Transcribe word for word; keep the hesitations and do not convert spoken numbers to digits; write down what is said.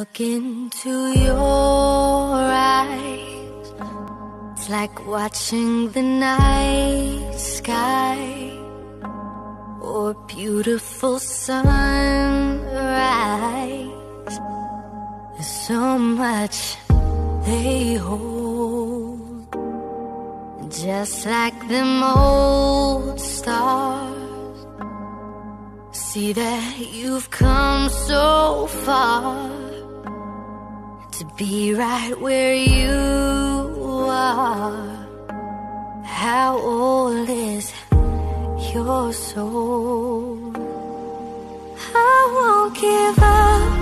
look into your eyes, it's like watching the night sky or beautiful sunrise. There's so much they hold, just like them old stars. See that you've come so far to be right where you are. How old is your soul? I won't give up.